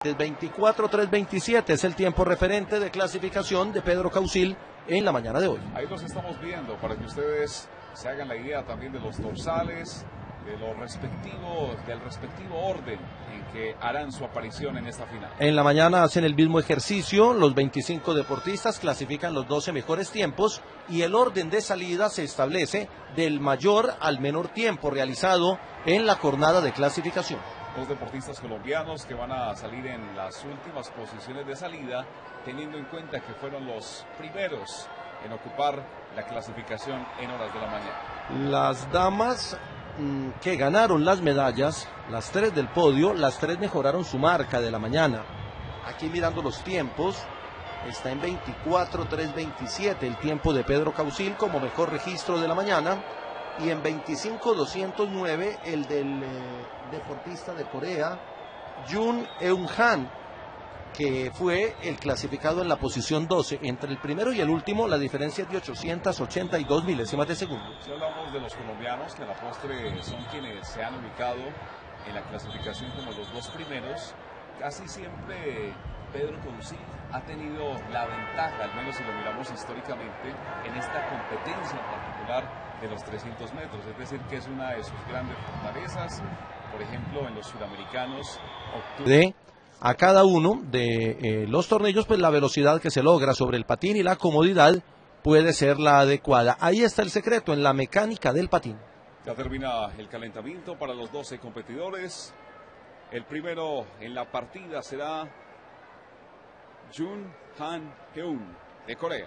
24:3:27 es el tiempo referente de clasificación de Pedro Causil en la mañana de hoy. Ahí los estamos viendo para que ustedes se hagan la idea también de los dorsales, de los respectivos, del respectivo orden en que harán su aparición en esta final. En la mañana hacen el mismo ejercicio, los 25 deportistas clasifican los 12 mejores tiempos y el orden de salida se establece del mayor al menor tiempo realizado en la jornada de clasificación. Dos deportistas colombianos que van a salir en las últimas posiciones de salida, teniendo en cuenta que fueron los primeros en ocupar la clasificación en horas de la mañana. Las damas que ganaron las medallas, las tres del podio, las tres mejoraron su marca de la mañana. Aquí mirando los tiempos, está en 24:3:27 el tiempo de Pedro Causil como mejor registro de la mañana, y en 25:209 el del deportista de Corea, Jun Eun-han, que fue el clasificado en la posición 12. Entre el primero y el último la diferencia es de 882 milésimas de segundo. Si hablamos de los colombianos, que a la postre son quienes se han ubicado en la clasificación como los dos primeros, casi siempre Pedro Causil ha tenido la ventaja, al menos si lo miramos históricamente, en esta competencia en particular de los 300 metros, es decir, que es una de sus grandes fortalezas. Por ejemplo, en los suramericanos obtuvo a cada uno de los tornillos, pues la velocidad que se logra sobre el patín y la comodidad puede ser la adecuada. Ahí está el secreto, en la mecánica del patín. Ya termina el calentamiento para los 12 competidores. El primero en la partida será Jun Han-heun de Corea.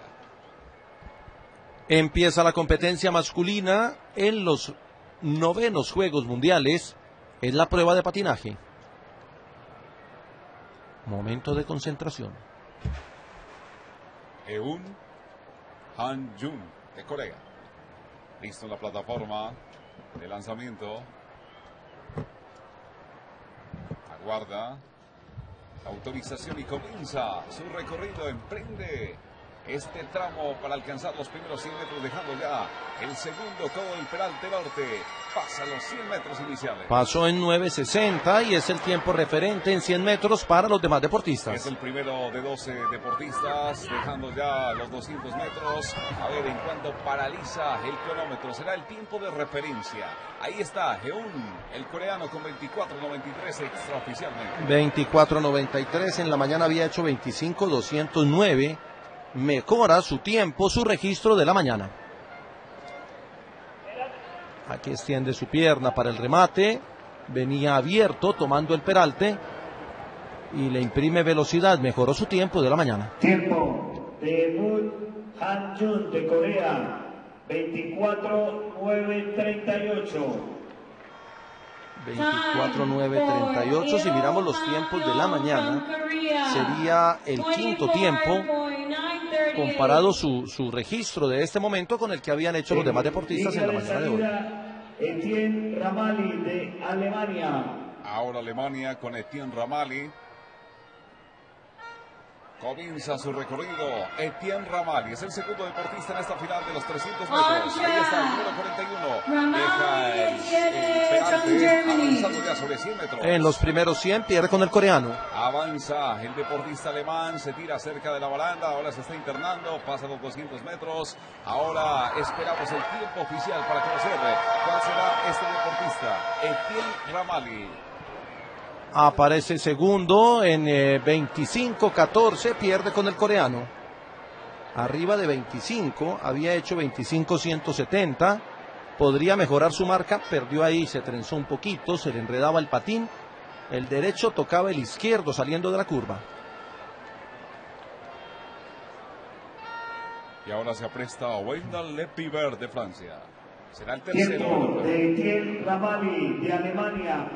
Empieza la competencia masculina en los 9º Juegos Mundiales. Es la prueba de patinaje. Momento de concentración. Eun Han-jun de Corea. Listo en la plataforma de lanzamiento. Aguarda la autorización y comienza su recorrido. Emprende este tramo para alcanzar los primeros 100 metros, dejando ya el segundo codo del Peralte Norte. Pasa los 100 metros iniciales. Pasó en 9:60 y es el tiempo referente en 100 metros para los demás deportistas. Es el primero de 12 deportistas, dejando ya los 200 metros. A ver en cuánto paraliza el cronómetro. Será el tiempo de referencia. Ahí está Eun, el coreano, con 24:93 extraoficialmente. 24:93, en la mañana había hecho 25:209. Mejora su tiempo, su registro de la mañana. Aquí extiende su pierna para el remate. Venía abierto tomando el peralte y le imprime velocidad. Mejoró su tiempo de la mañana. Tiempo de Jun Han-jun de Corea, 24:9:38. 24:9:38. Si miramos los tiempos de la mañana, sería el quinto tiempo comparado su registro de este momento con el que habían hecho los demás deportistas en la mañana de hoy. Etienne Ramali de Alemania. Ahora Alemania con Etienne Ramali. Comienza su recorrido Etienne Ramali. Es el segundo deportista en esta final de los 300 metros. Ahí está el número 41. Deja el peralte, avanzando ya sobre 100 metros. En los primeros 100 pierde con el coreano. Avanza el deportista alemán, se tira cerca de la baranda, ahora se está internando, pasa los 200 metros. Ahora esperamos el tiempo oficial para conocer cuál será este deportista, Etienne Ramali. Aparece segundo en 25:14, pierde con el coreano. Arriba de 25, había hecho 25:170. Podría mejorar su marca, perdió ahí, se trenzó un poquito, se le enredaba el patín. El derecho tocaba el izquierdo saliendo de la curva. Y ahora se apresta a Wendell Lepivert de Francia. Será el tercero. Tiempo de Etienne Ramali de Alemania,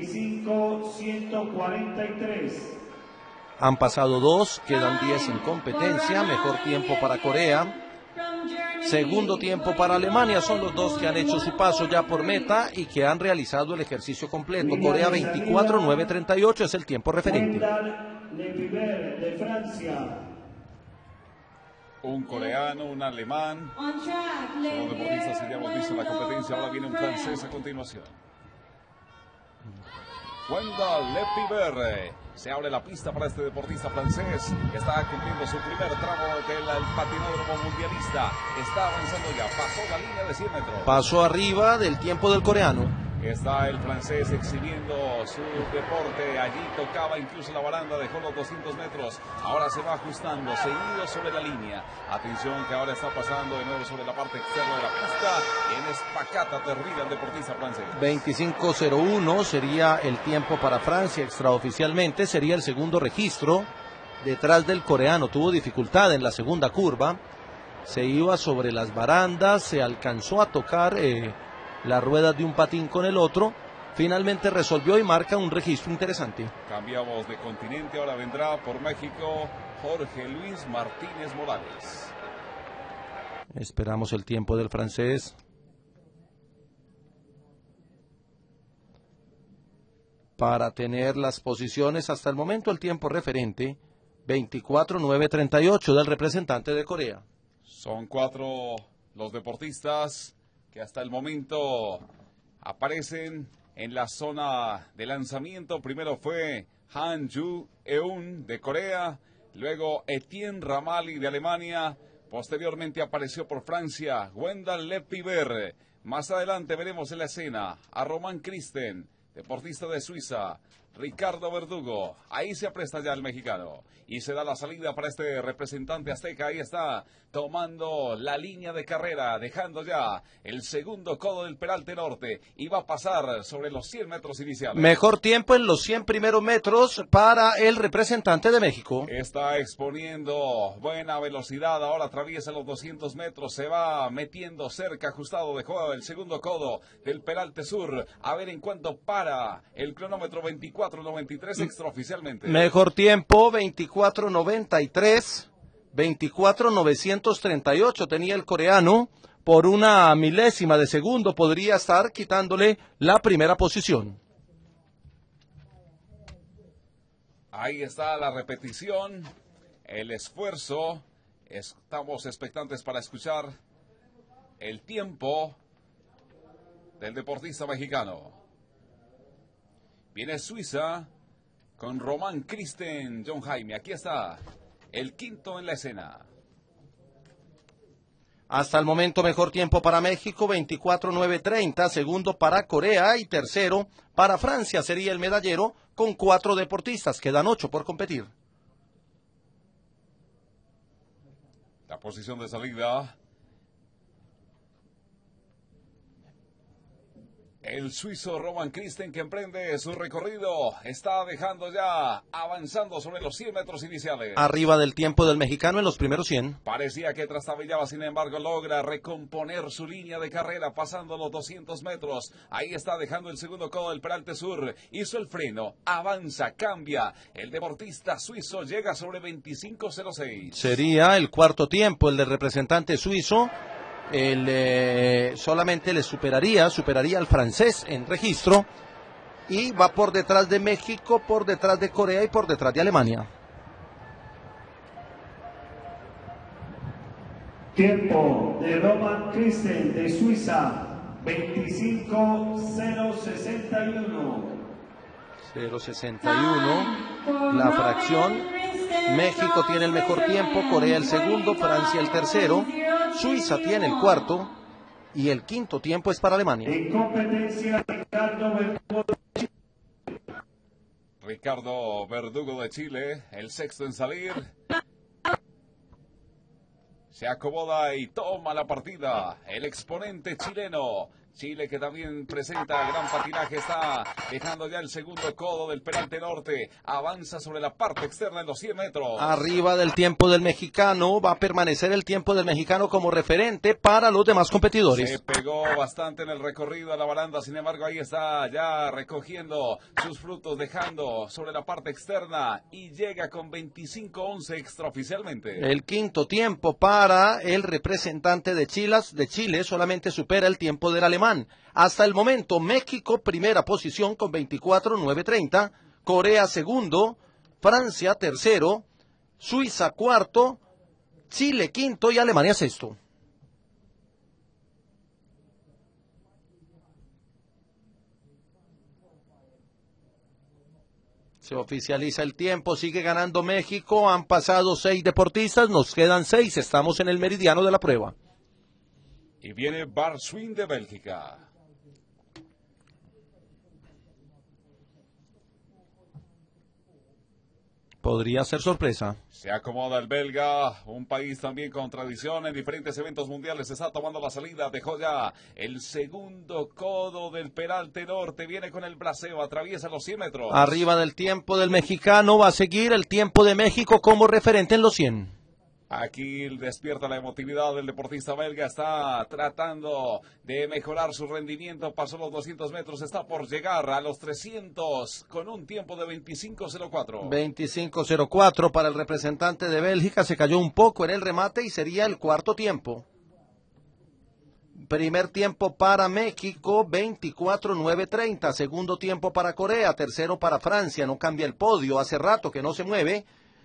25:143. Han pasado 2, quedan 10 en competencia. Mejor tiempo para Corea. Segundo tiempo para Alemania. Son los dos que han hecho su paso ya por meta y que han realizado el ejercicio completo. Corea 24:9:38 es el tiempo referente. Wendell Lepivert de Francia. Un coreano, un alemán. Son los deportistas que ya hemos visto en la competencia. Ahora viene un francés a continuación. Wendell Lepivert Se abre la pista para este deportista francés. Está cumpliendo su primer tramo del patinódromo mundialista. Está avanzando ya. Pasó la línea de 100 metros. Pasó arriba del tiempo del coreano. Está el francés exhibiendo su deporte. Allí tocaba incluso la baranda, dejó los 200 metros. Ahora se va ajustando, seguido sobre la línea. Atención que ahora está pasando de nuevo sobre la parte externa de la pista. En espacata terrible el deportista francés. 25:01 sería el tiempo para Francia extraoficialmente. Sería el segundo registro detrás del coreano. Tuvo dificultad en la segunda curva. Se iba sobre las barandas, se alcanzó a tocar las ruedas de un patín con el otro, finalmente resolvió y marca un registro interesante. Cambiamos de continente, ahora vendrá por México Jorge Luis Martínez Morales. Esperamos el tiempo del francés. Para tener las posiciones hasta el momento, el tiempo referente 24:09:38 del representante de Corea. Son 4 los deportistas que hasta el momento aparecen en la zona de lanzamiento. Primero fue Han Ju-eun de Corea, luego Etienne Ramali de Alemania, posteriormente apareció por Francia Wendell Lepiver. Más adelante veremos en la escena a Roman Kristen, deportista de Suiza, Ricardo Verdugo. Ahí se apresta ya el mexicano y se da la salida para este representante azteca. Ahí está tomando la línea de carrera, dejando ya el segundo codo del Peralte Norte y va a pasar sobre los 100 metros iniciales. Mejor tiempo en los 100 primeros metros para el representante de México. Está exponiendo buena velocidad, ahora atraviesa los 200 metros, se va metiendo cerca, ajustado, dejó el segundo codo del Peralte Sur. A ver en cuánto para el cronómetro. 24:93 extraoficialmente. Mejor tiempo 24:93, 24:938 tenía el coreano. Por una milésima de segundo podría estar quitándole la primera posición. Ahí está la repetición, el esfuerzo. Estamos expectantes para escuchar el tiempo del deportista mexicano. Viene Suiza con Roman Kristen, John Jaime. Aquí está el quinto en la escena. Hasta el momento mejor tiempo para México, 24:9:30, segundo para Corea y tercero para Francia sería el medallero con 4 deportistas, quedan 8 por competir. La posición de salida. El suizo Roman Kristen, que emprende su recorrido, está dejando ya, avanzando sobre los 100 metros iniciales. Arriba del tiempo del mexicano en los primeros 100. Parecía que trastabillaba, sin embargo, logra recomponer su línea de carrera, pasando los 200 metros. Ahí está dejando el segundo codo del Peralte Sur. Hizo el freno, avanza, cambia. El deportista suizo llega sobre 25:06. Sería el cuarto tiempo, el del representante suizo. Solamente le superaría al francés en registro y va por detrás de México, por detrás de Corea y por detrás de Alemania. Tiempo de Roman Kristen de Suiza, 25:061. 0:61 la fracción. México tiene el mejor tiempo, Corea el segundo, Francia el tercero, Suiza tiene el cuarto y el quinto tiempo es para Alemania. En competencia, Ricardo Verdugo de Chile, el sexto en salir. Se acomoda y toma la partida el exponente chileno. Chile, que también presenta gran patinaje, está dejando ya el segundo codo del Peralte Norte. Avanza sobre la parte externa en los 100 metros. Arriba del tiempo del mexicano, va a permanecer el tiempo del mexicano como referente para los demás competidores. Se pegó bastante en el recorrido a la baranda, sin embargo ahí está ya recogiendo sus frutos, dejando sobre la parte externa y llega con 25:11 extraoficialmente. El quinto tiempo para el representante de Chile solamente supera el tiempo del alemán. Hasta el momento, México primera posición con 24:9:30, Corea segundo, Francia tercero, Suiza cuarto, Chile quinto y Alemania sexto. Se oficializa el tiempo, sigue ganando México, han pasado 6 deportistas, nos quedan 6, estamos en el meridiano de la prueba. Y viene Barswin de Bélgica. Podría ser sorpresa. Se acomoda el belga, un país también con tradición en diferentes eventos mundiales. Está tomando la salida, dejó ya el segundo codo del Peralte Norte. Viene con el braceo, atraviesa los 100 metros. Arriba del tiempo del mexicano, va a seguir el tiempo de México como referente en los 100. Aquí despierta la emotividad del deportista belga, está tratando de mejorar su rendimiento, pasó los 200 metros, está por llegar a los 300 con un tiempo de 25.04. 25.04 para el representante de Bélgica, se cayó un poco en el remate y sería el cuarto tiempo. Primer tiempo para México, 24.930, segundo tiempo para Corea, tercero para Francia, no cambia el podio, hace rato que no se mueve.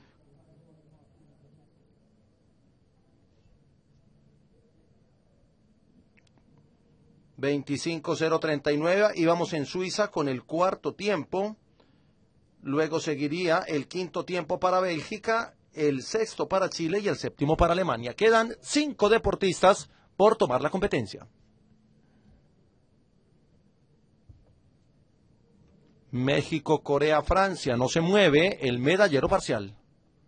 25.039, íbamos en Suiza con el cuarto tiempo, luego seguiría el quinto tiempo para Bélgica, el sexto para Chile y el séptimo para Alemania. Quedan 5 deportistas por tomar la competencia. México, Corea, Francia, no se mueve el medallero parcial.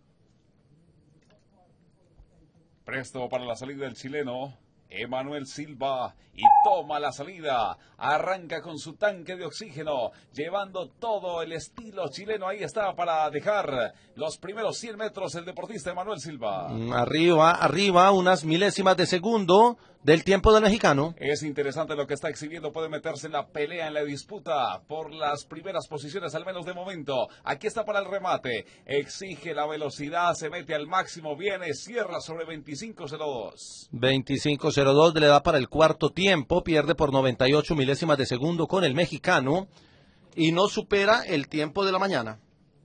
Presto para la salida del chileno Emanuel Silva y toma la salida, arranca con su tanque de oxígeno, llevando todo el estilo chileno, ahí está para dejar los primeros 100 metros el deportista Emanuel Silva. Arriba, unas milésimas de segundo del tiempo del mexicano. Es interesante lo que está exhibiendo, puede meterse en la pelea, en la disputa por las primeras posiciones, al menos de momento. Aquí está para el remate, exige la velocidad, se mete al máximo, viene, cierra sobre 25.02. 25.02 le da para el cuarto tiempo, pierde por 98 milésimas de segundo con el mexicano y no supera el tiempo de la mañana.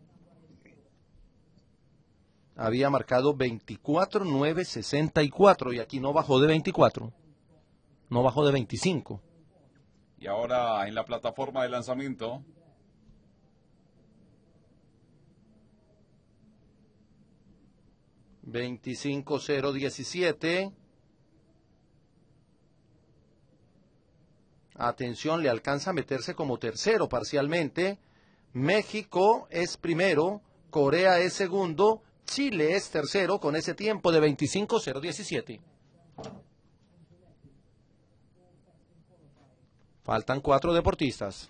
Había marcado 24.964 y aquí no bajó de 24, no bajó de 25. Y ahora en la plataforma de lanzamiento. $25.017. Atención, le alcanza a meterse como tercero parcialmente. México es primero, Corea es segundo, Chile es tercero con ese tiempo de 25.017. Faltan 4 deportistas.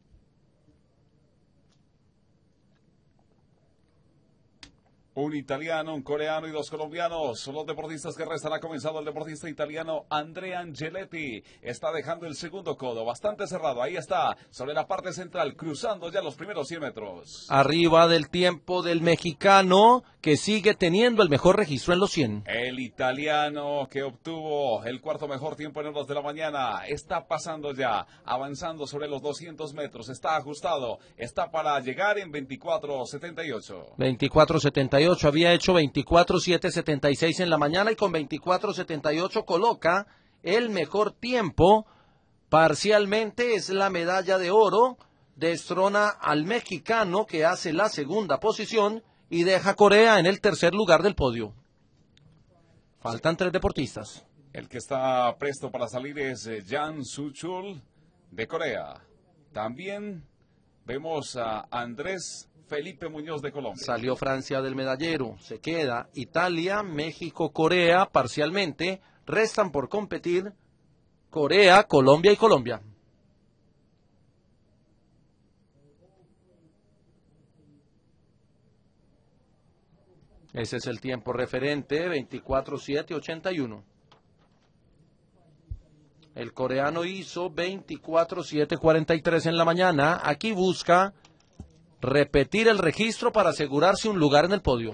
Un italiano, un coreano y 2 colombianos son los deportistas que restan. Ha comenzado el deportista italiano Andrea Angeletti. Está dejando el segundo codo bastante cerrado. Ahí está, sobre la parte central, cruzando ya los primeros 100 metros. Arriba del tiempo del mexicano, que sigue teniendo el mejor registro en los 100. El italiano que obtuvo el cuarto mejor tiempo en horas de la mañana está pasando ya, avanzando sobre los 200 metros. Está ajustado, está para llegar en 24.78. 24.78. Había hecho 24.776 en la mañana y con 24.78 coloca el mejor tiempo. Parcialmente es la medalla de oro, destrona al mexicano que hace la segunda posición y deja a Corea en el tercer lugar del podio. Faltan 3 deportistas. El que está presto para salir es Jan Suchul de Corea. También vemos a Andrés Felipe Muñoz de Colombia. Salió Francia del medallero, se queda Italia, México, Corea parcialmente, restan por competir Corea, Colombia y Colombia. Ese es el tiempo referente, 24.781. El coreano hizo 24.743 en la mañana, aquí busca repetir el registro para asegurarse un lugar en el podio.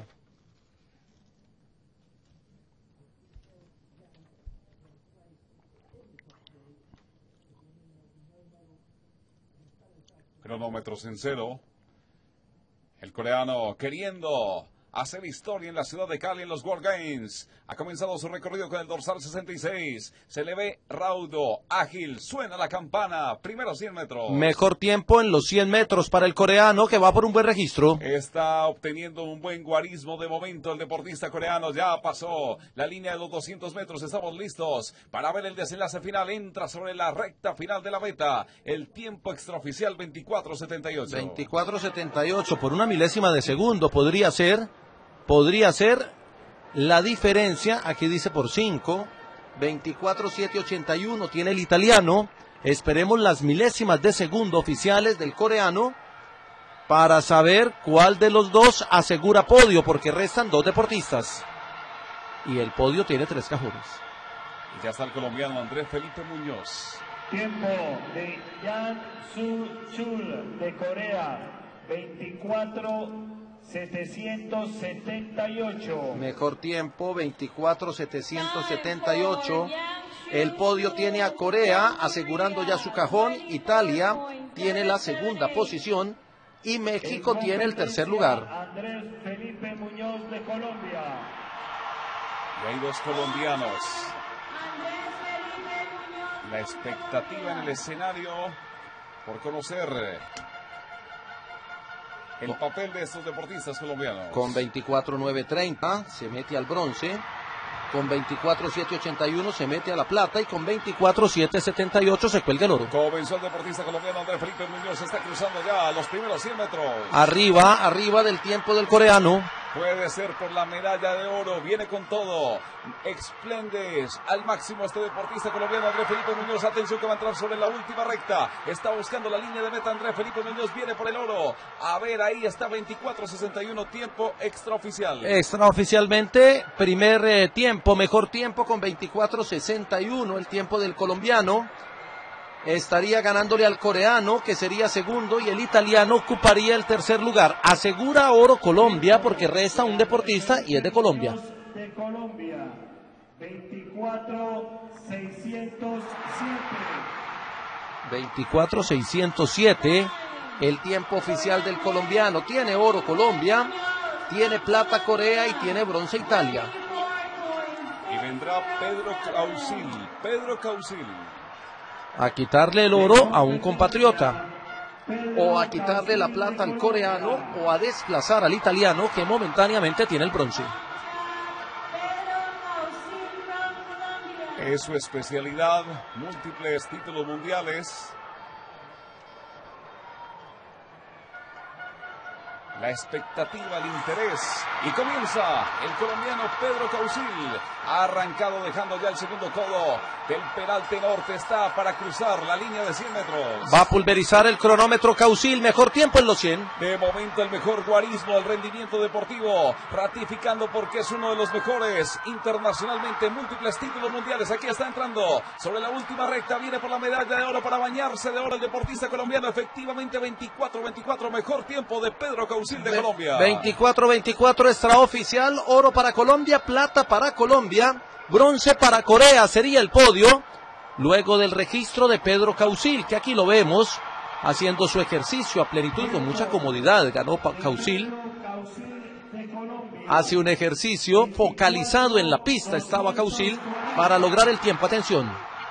Cronómetros en cero. El coreano queriendo hacer historia en la ciudad de Cali en los World Games. Ha comenzado su recorrido con el dorsal 66. Se le ve raudo, ágil, suena la campana. Primeros 100 metros. Mejor tiempo en los 100 metros para el coreano, que va por un buen registro. Está obteniendo un buen guarismo de momento el deportista coreano. Ya pasó la línea de los 200 metros. Estamos listos para ver el desenlace final. Entra sobre la recta final de la meta. El tiempo extraoficial 24.78. 24.78 por una milésima de segundo. Podría ser la diferencia. Aquí dice por 5. 24.781 tiene el italiano. Esperemos las milésimas de segundo oficiales del coreano para saber cuál de los dos asegura podio, porque restan 2 deportistas y el podio tiene 3 cajones. Y ya está el colombiano Andrés Felipe Muñoz. Tiempo de Yang Soo-chul de Corea, 24.778. Mejor tiempo, 24.778. El podio tiene a Corea asegurando ya su cajón. Italia tiene la segunda posición y México tiene el tercer lugar. Andrés Felipe Muñoz de Colombia. Y hay 2 colombianos. La expectativa en el escenario por conocer el papel de estos deportistas colombianos. Con 24.930 se mete al bronce, con 24.781 se mete a la plata y con 24.778 se cuelga el oro. Comenzó el deportista colombiano Andrés Felipe Muñoz, está cruzando ya los primeros 100 metros. Arriba del tiempo del coreano. Puede ser por la medalla de oro, viene con todo, explendes al máximo este deportista colombiano Andrés Felipe Muñoz. Atención que va a entrar sobre la última recta, está buscando la línea de meta. Andrés Felipe Muñoz viene por el oro. A ver, ahí está 24.61, tiempo extraoficial. Extraoficialmente, primer tiempo, mejor tiempo con 24.61, el tiempo del colombiano. Estaría ganándole al coreano, que sería segundo, y el italiano ocuparía el tercer lugar. Asegura oro Colombia porque resta un deportista y es de Colombia. De Colombia, 24.607. 24.607, el tiempo oficial del colombiano. Tiene oro Colombia, tiene plata Corea y tiene bronce Italia. Y vendrá Pedro Causil. A quitarle el oro a un compatriota, o a quitarle la plata al coreano, o a desplazar al italiano, que momentáneamente tiene el bronce. Es su especialidad, múltiples títulos mundiales. La expectativa, el interés. Y comienza el colombiano Pedro Causil. Ha arrancado dejando ya el segundo codo del Peralte Norte. Está para cruzar la línea de 100 metros. Va a pulverizar el cronómetro Causil. Mejor tiempo en los 100. De momento el mejor guarismo, el rendimiento deportivo. Ratificando porque es uno de los mejores internacionalmente. Múltiples títulos mundiales. Aquí está entrando sobre la última recta. Viene por la medalla de oro para bañarse de oro el deportista colombiano. Efectivamente 24-24. Mejor tiempo de Pedro Causil de Colombia. 24-24 extraoficial, oro para Colombia, plata para Colombia, bronce para Corea, sería el podio, luego del registro de Pedro Causil, que aquí lo vemos, haciendo su ejercicio a plenitud con mucha comodidad. Ganó Causil, hace un ejercicio focalizado en la pista, estaba Causil, para lograr el tiempo. Atención.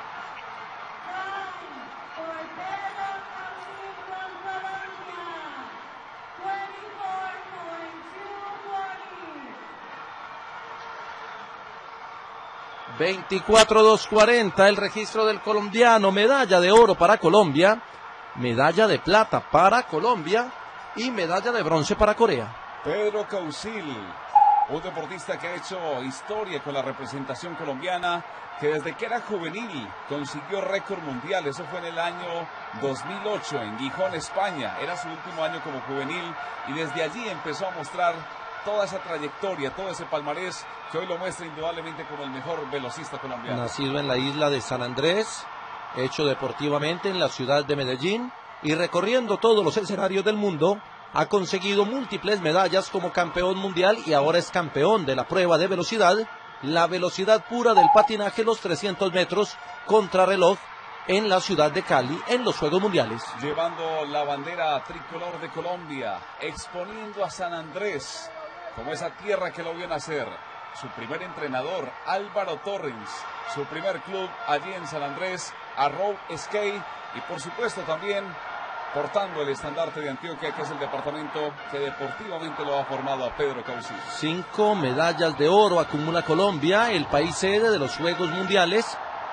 24-240 el registro del colombiano. Medalla de oro para Colombia, medalla de plata para Colombia y medalla de bronce para Corea. Pedro Causil, un deportista que ha hecho historia con la representación colombiana, que desde que era juvenil consiguió récord mundial. Eso fue en el año 2008 en Gijón, España. Era su último año como juvenil y desde allí empezó a mostrar toda esa trayectoria, todo ese palmarés que hoy lo muestra indudablemente como el mejor velocista colombiano. Nacido en la isla de San Andrés, hecho deportivamente en la ciudad de Medellín y recorriendo todos los escenarios del mundo, ha conseguido múltiples medallas como campeón mundial y ahora es campeón de la prueba de velocidad, la velocidad pura del patinaje, los 300 metros contrarreloj en la ciudad de Cali en los Juegos Mundiales. Llevando la bandera tricolor de Colombia, exponiendo a San Andrés como esa tierra que lo vio nacer. Su primer entrenador, Álvaro Torrens, su primer club allí en San Andrés, Arrow Skate, y por supuesto también portando el estandarte de Antioquia, que es el departamento que deportivamente lo ha formado a Pedro Causil. 5 medallas de oro acumula Colombia, el país sede de los Juegos Mundiales.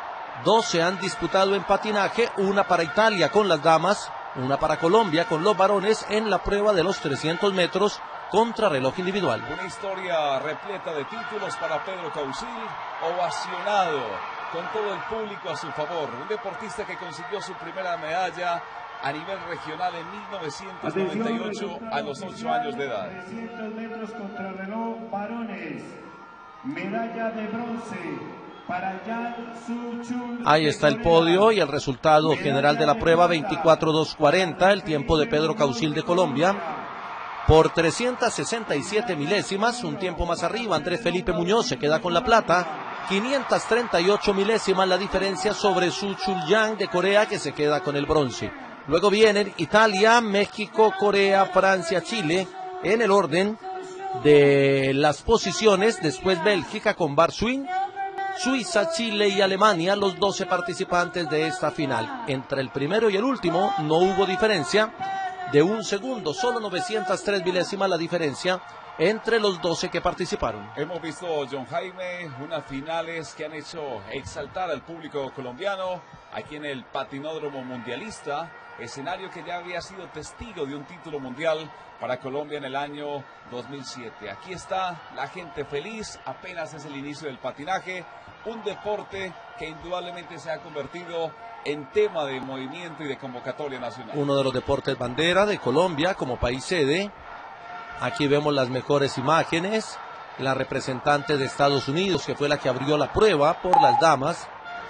2 se han disputado en patinaje, una para Italia con las damas, una para Colombia con los varones en la prueba de los 300 metros contrarreloj individual. Una historia repleta de títulos para Pedro Causil, ovacionado con todo el público a su favor. Un deportista que consiguió su primera medalla a nivel regional en 1998 a los 8 años de edad. 300 metros contrarreloj varones, medalla de bronce para Jan Soo-chul. Ahí está el podio y el resultado general de la prueba, 24.240, el tiempo de Pedro Causil de Colombia. Por 367 milésimas, un tiempo más arriba, Andrés Felipe Muñoz se queda con la plata. 538 milésimas la diferencia sobre Soo-chul Yang de Corea, que se queda con el bronce. Luego vienen Italia, México, Corea, Francia, Chile, en el orden de las posiciones. Después Bélgica con Bar Swing, Suiza, Chile y Alemania, los 12 participantes de esta final. Entre el primero y el último no hubo diferencia de un segundo, solo 903 milésimas la diferencia entre los 12 que participaron. Hemos visto, John Jaime, unas finales que han hecho exaltar al público colombiano aquí en el Patinódromo Mundialista, escenario que ya había sido testigo de un título mundial para Colombia en el año 2007. Aquí está la gente feliz, apenas es el inicio del patinaje, un deporte que indudablemente se ha convertido en tema de movimiento y de convocatoria nacional. Uno de los deportes bandera de Colombia como país sede. Aquí vemos las mejores imágenes, la representante de Estados Unidos, que fue la que abrió la prueba por las damas.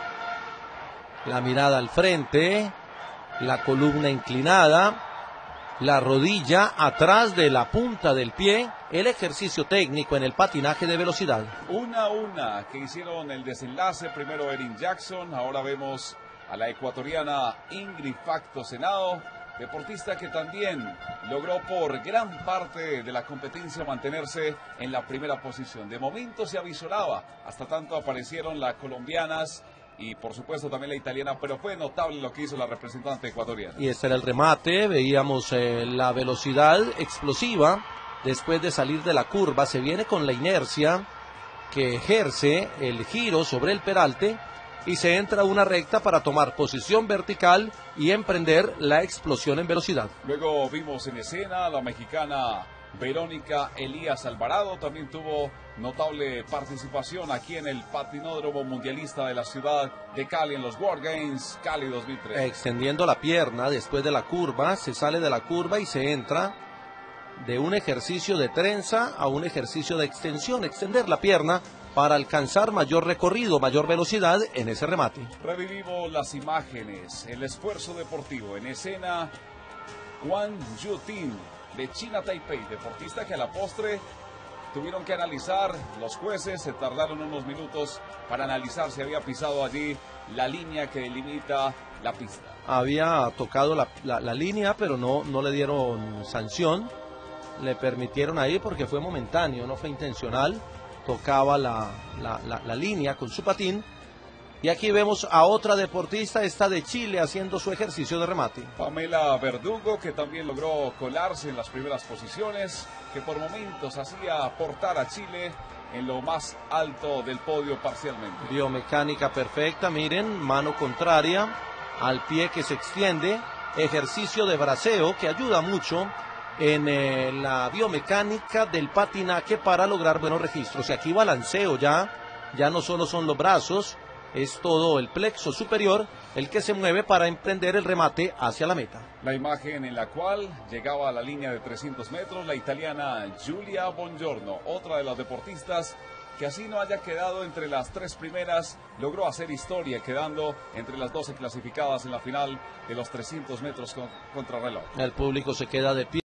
La mirada al frente, la columna inclinada, la rodilla atrás de la punta del pie, el ejercicio técnico en el patinaje de velocidad. Una a una que hicieron el desenlace, primero Erin Jackson, ahora vemos a la ecuatoriana Ingrid Facto Senado, deportista que también logró por gran parte de la competencia mantenerse en la primera posición. De momento se avisoraba, hasta tanto aparecieron las colombianas y por supuesto también la italiana, pero fue notable lo que hizo la representante ecuatoriana. Y este era el remate, veíamos la velocidad explosiva después de salir de la curva, se viene con la inercia que ejerce el giro sobre el peralte y se entra a una recta para tomar posición vertical y emprender la explosión en velocidad. Luego vimos en escena a la mexicana Verónica Elías Alvarado, también tuvo notable participación aquí en el Patinódromo Mundialista de la ciudad de Cali en los World Games Cali 2003. Extendiendo la pierna después de la curva, se sale de la curva y se entra de un ejercicio de trenza a un ejercicio de extensión, extender la pierna para alcanzar mayor recorrido, mayor velocidad en ese remate. Revivimos las imágenes, el esfuerzo deportivo. En escena, Wang Yutin de China Taipei, deportista que a la postre tuvieron que analizar, los jueces se tardaron unos minutos para analizar si había pisado allí la línea que delimita la pista. Había tocado la línea, pero no le dieron sanción, le permitieron ahí porque fue momentáneo, no fue intencional. Tocaba la línea con su patín. Y aquí vemos a otra deportista, esta de Chile, haciendo su ejercicio de remate. Pamela Verdugo, que también logró colarse en las primeras posiciones, que por momentos hacía aportar a Chile en lo más alto del podio parcialmente. Biomecánica perfecta, miren, mano contraria al pie que se extiende, ejercicio de braceo que ayuda mucho en la biomecánica del patinaje para lograr buenos registros. Y aquí balanceo ya no solo son los brazos, es todo el plexo superior el que se mueve para emprender el remate hacia la meta. La imagen en la cual llegaba a la línea de 300 metros la italiana Giulia Bongiorno, otra de las deportistas que así no haya quedado entre las 3 primeras, logró hacer historia quedando entre las 12 clasificadas en la final de los 300 metros contrarreloj. El público se queda de pie.